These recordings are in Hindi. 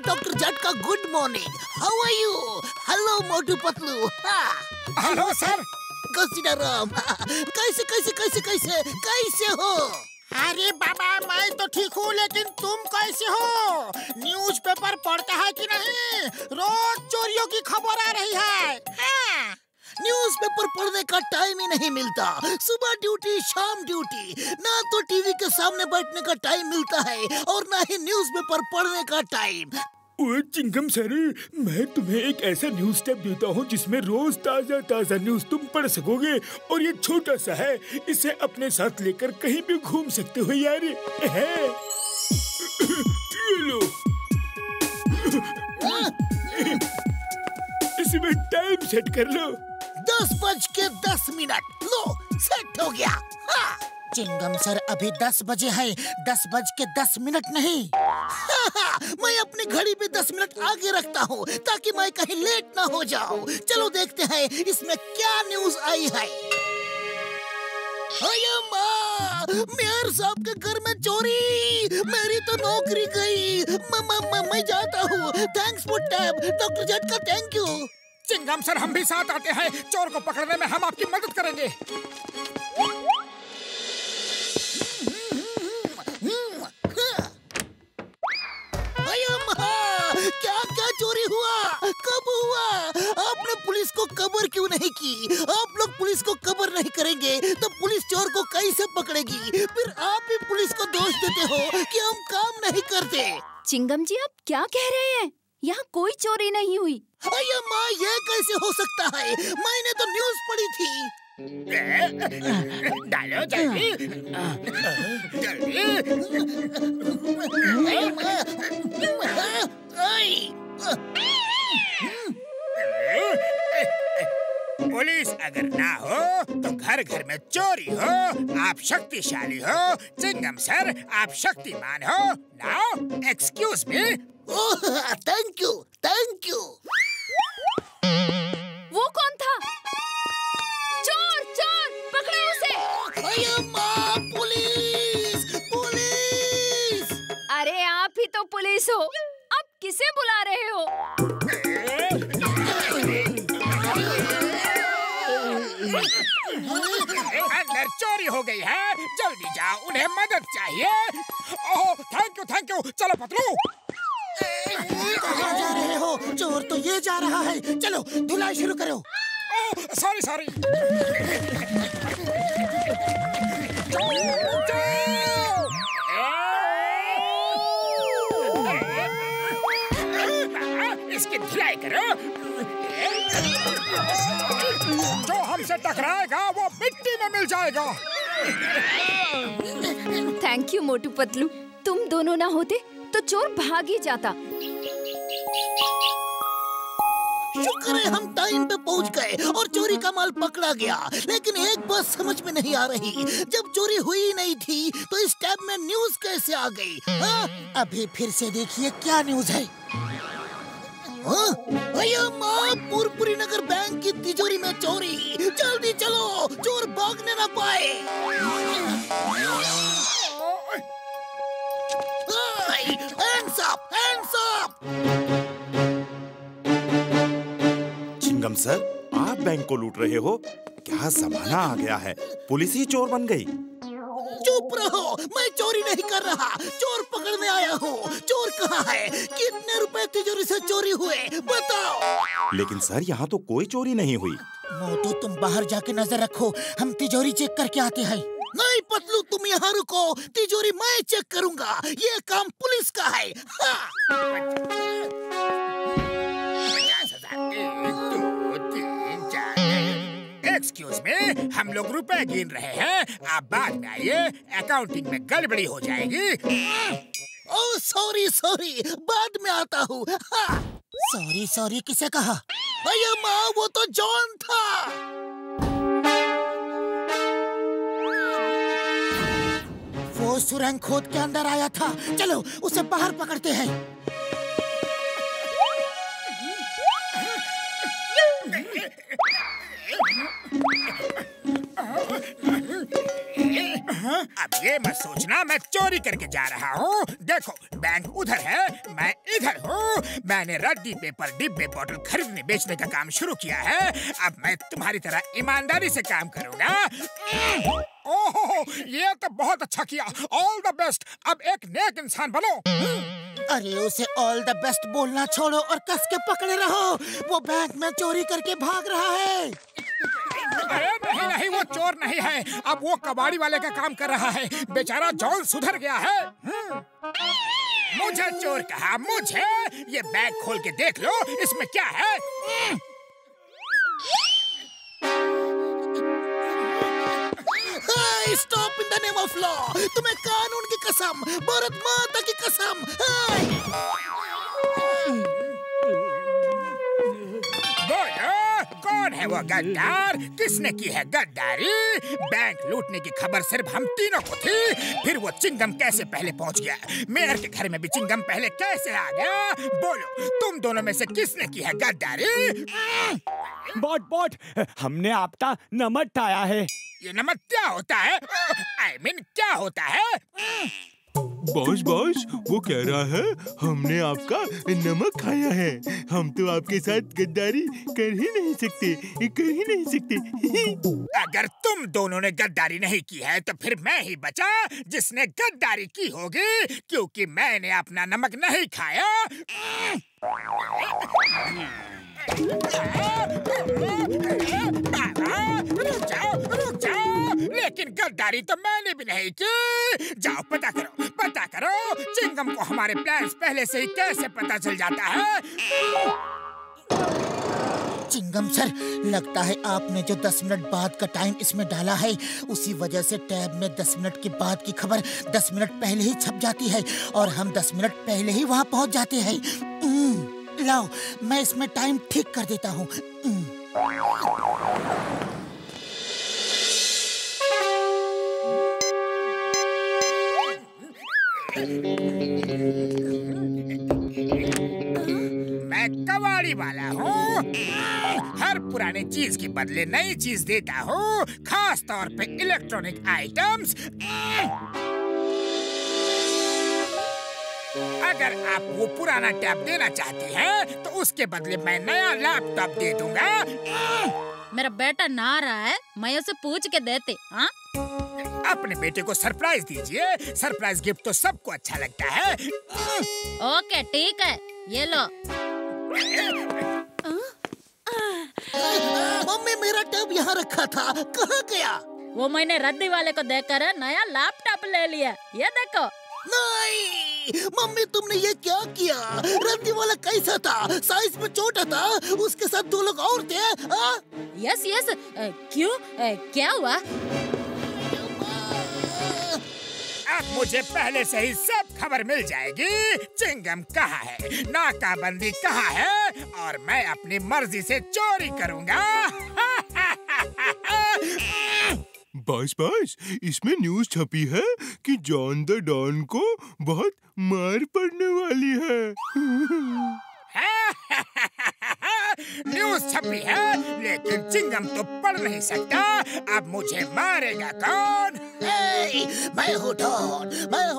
डॉक्टर जट का good morning. How are you? Hello Motu Patlu. Hello sir. Sitaram. कैसे कैसे कैसे कैसे कैसे हो? अरे बाबा मैं तो ठीक हूँ, लेकिन तुम कैसे हो? न्यूज़पेपर पढ़ते हैं कि नहीं? रोज चोरियों की खबर आ रही है। हाँ। न्यूज़पेपर पढ़ने का टाइम ही नहीं मिलता। सुबह ड्यूटी, शाम ड्यूटी। ना तो टीवी के सामने बैठने का टाइम मिलता है और ना ही न्यूज़पेपर पढ़ने का टाइम। ओए चिंगम सर, मैं तुम्हें एक ऐसा न्यूज़ टैब देता हूँ जिसमें रोज ताजा ताजा न्यूज़ तुम पढ़ सकोगे, और ये छोटा सा है, इसे अपने साथ लेकर कहीं भी घूम सकते हो यार। ये लो। इसमें टाइम सेट कर लो। 10:10। लो सेट हो गया। हाँ। चिंगम सर अभी 10 बजे है, 10:10 नहीं। मैं अपनी घड़ी पे 10 मिनट आगे रखता हूँ ताकि मैं कहीं लेट ना हो जाऊँ। चलो देखते हैं इसमें क्या न्यूज़ आई है। मेयर साहब के घर में चोरी। मेरी तो नौकरी गई। मैं जाता हूँ। थैंक्स फॉर टैब डॉक्टर जट का, थैंक यू। चिंगम सर हम भी साथ आते हैं। चोर को पकड़ने में हम आपकी मदद करेंगे। क्या क्या चोरी हुआ? कब हुआ? आपने पुलिस को खबर क्यों नहीं की? आप लोग पुलिस को खबर नहीं करेंगे तो पुलिस चोर को कैसे पकड़ेगी? फिर आप ही पुलिस को दोष देते हो कि हम काम नहीं करते। चिंगम जी आप क्या कह रहे हैं? यहाँ कोई चोरी नहीं हुई। अये माँ, ये कैसे हो सकता है? मैंने तो न्यूज़ पढ़ी थी। डालो जल्दी पुलिस अगर ना हो तो घर घर में चोरी हो। आप शक्तिशाली हो चिंगम सर, आप शक्तिमान हो। Now excuse me. Thank you thank you. वो कौन था? चोर चोर पकड़ो उसे। अये माँ, पुलिस पुलिस। अरे आप ही तो पुलिस हो, अब किसे बुला रहे हो? अंदर चोरी हो गई है, जल्दी जाओ, उन्हें मदद चाहिए। Oh thank you. चलो पतलू। कहाँ जा रहे हो? चोर तो ये जा रहा है। चलो धुलाई शुरू करो। सॉरी। इसकी धुलाई करो। जो हमसे टकराएगा वो मिट्टी में मिल जाएगा। थैंक यू मोटू पतलू, तुम दोनों ना होते तो चोर भाग ही जाता। शुक्र है हम टाइम पे पहुंच गए और चोरी का माल पकड़ा गया। लेकिन एक बात समझ में नहीं आ रही, जब चोरी हुई नहीं थी तो इस टैब में न्यूज़ कैसे आ गई? हाँ? अभी फिर से देखिए क्या न्यूज़ है। माँ, पुरपुरी नगर बैंक की तिजोरी में चोरी। जल्दी चलो, चोर भागने ना पाए। Hands up! Hands up! Chingum sir, आप बैंक को लूट रहे हो? क्या जमाना आ गया है, पुलिस ही चोर बन गई। चुप रहो, मैं चोरी नहीं कर रहा, चोर पकड़ने आया हूँ। चोर कहाँ है? कितने रुपए तिजोरी से चोरी हुए बताओ। लेकिन सर यहाँ तो कोई चोरी नहीं हुई। मोटू तुम बाहर जाके नजर रखो, हम तिजोरी चेक करके आते हैं। नहीं पतलू, तुम यहाँ रुको, तिजोरी मैं चेक करूँगा। ये काम पुलिस का है। हाँ। 1, 2, 3, 4। एक्सक्यूज मी, हम लोग रुपए गिन रहे हैं, आप बाद में आइए, अकाउंटिंग में गड़बड़ी हो जाएगी। ओह सॉरी, बाद में आता हूँ। हाँ। सॉरी किसे कहा? भैया माँ, वो तो जॉन था। वो सुरंग खोद के अंदर आया था। चलो उसे बाहर पकड़ते हैं। अब ये मत सोचना मैं चोरी करके जा रहा हूँ। देखो बैंक उधर है, मैं इधर हूँ। मैंने रद्दी पेपर, डिब्बे, बोतल खरीदने बेचने का काम शुरू किया है। अब मैं तुम्हारी तरह ईमानदारी से काम करूँगा। ओह, ये तो बहुत अच्छा किया। All the best. अब एक नेक इंसान बनो। अरे उसे ऑल द बेस्ट बोलना छोड़ो और कस के पकड़े रहो। वो बैंक में चोरी करके भाग रहा है। अरे नहीं नहीं, वो चोर नहीं है। अब वो कबाड़ी वाले का काम कर रहा है। बेचारा जॉन सुधर गया है। मुझे चोर कहा, मुझे। ये बैग खोल के देख लो, इसमें क्या है। Stop in the name of law. तुम्हें कानून की कसम, भारत माता की कसम। बोलो, कौन है वो गद्दार? किसने की है गद्दारी? बैंक लूटने की खबर सिर्फ हम तीनों को थी। फिर वो चिंगम कैसे पहले पहुंच गया? मेयर के घर में भी चिंगम पहले कैसे आ गया? बोलो, तुम दोनों में से किसने की है गद्दारी? बॉट, हमने आपका नमक खाया है। ये नमक क्या होता है? I mean, क्या होता है? बॉस, वो कह रहा है हमने आपका नमक खाया है। हम तो आपके साथ गद्दारी कर ही नहीं सकते। अगर तुम दोनों ने गद्दारी नहीं की है तो फिर मैं ही बचा जिसने गद्दारी की होगी, क्योंकि मैंने अपना नमक नहीं खाया। रुक जाओ। लेकिन गद्दारी तो मैंने भी नहीं की। जाओ पता करो चिंगम को हमारे प्लान्स पहले से ही कैसे पता चल जाता है। चिंगम सर, लगता है आपने जो 10 मिनट बाद का टाइम इसमें डाला है, उसी वजह से टैब में 10 मिनट के बाद की खबर 10 मिनट पहले ही छप जाती है और हम 10 मिनट पहले ही वहाँ पहुँच जाते हैं। लाओ, मैं इसमें टाइम ठीक कर देता हूँ। मैं कबाड़ी वाला हूँ। हर पुरानी चीज के बदले नई चीज देता हूँ, खास तौर पे इलेक्ट्रॉनिक आइटम्स। अगर आप वो पुराना टैब देना चाहती हैं, तो उसके बदले मैं नया लैपटॉप दे दूंगा। मेरा बेटा नहा रहा है, मैं उसे पूछ के देते। हाँ, अपने बेटे को सरप्राइज दीजिए। सरप्राइज गिफ्ट तो सबको अच्छा लगता है। ओके ठीक है, ये लो। मम्मी, मेरा टैब यहाँ रखा था, कहाँ गया? वो मैंने रद्दी वाले को देकर नया लैपटॉप ले लिया। ये देखो। नहीं मम्मी, तुमने ये क्या किया? रद्दी वाला कैसा था? साइज में छोटा था, उसके साथ 2 लोग और थे। यस, क्यों? क्या हुआ? अब मुझे पहले से ही सब खबर मिल जाएगी। चिंगम कहाँ है, नाकाबंदी कहाँ है, और मैं अपनी मर्जी से चोरी करूँगा। बॉस, इसमें न्यूज़ छपी है कि जॉन द डॉन को बहुत मार पड़ने वाली है। न्यूज़ छपी है, लेकिन चिंगम तो पढ़ नहीं सकता। अब मुझे मारेगा कौन? मैं हूँ डॉन।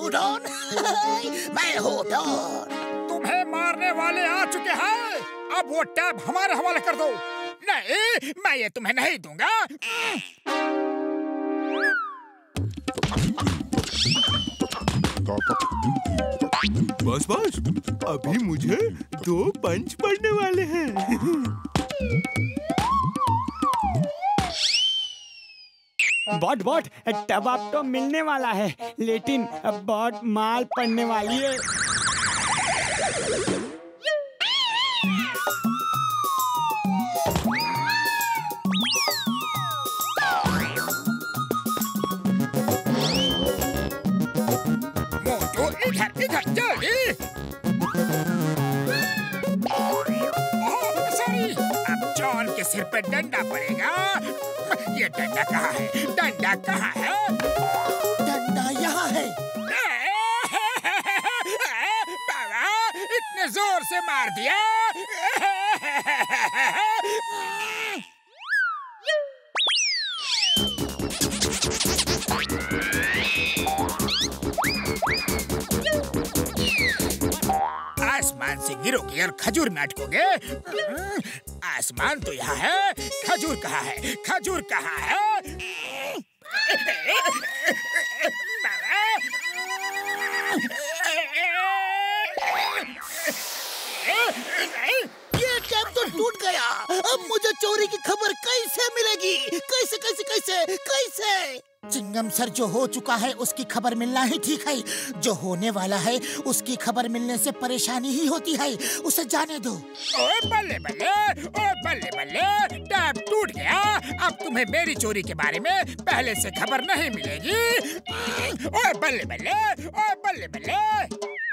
मैं हूँ डॉन। तुम्हें मारने वाले आ चुके हैं। अब वो टैब हमारे हवाले कर दो। नहीं, मैं ये तुम्हें नहीं दूंगा। बॉस, अभी मुझे 2 पंच पड़ने वाले हैं। बॉट, टब आपको मिलने वाला है, लेकिन बहुत माल पड़ने वाली है। इधर जल्दी। सॉरी, अब जॉन के सिर पे डंडा पड़ेगा। ये डंडा कहाँ है? डंडा यहाँ है। बाबा, इतने जोर से मार दिया। आसमान से गिरोगे और खजूर में अटकोगे। आसमान तो यहाँ है, खजूर कहाँ है? खजूर कहाँ है? ये टैप तो टूट गया। अब मुझे चोरी की खबर कैसे मिलेगी? कैसे कैसे कैसे कैसे? चिंगम सर, जो हो चुका है उसकी खबर मिलना ही ठीक है। जो होने वाला है उसकी खबर मिलने से परेशानी ही होती है। उसे जाने दो। ओए बल्ले बल्ले, ओए बल्ले बल्ले, टैप टूट गया। अब तुम्हें मेरी चोरी के बारे में पहले से खबर नहीं मिलेगी। ओए बल्ले बल्ले, ओए बल्ले बल्ले।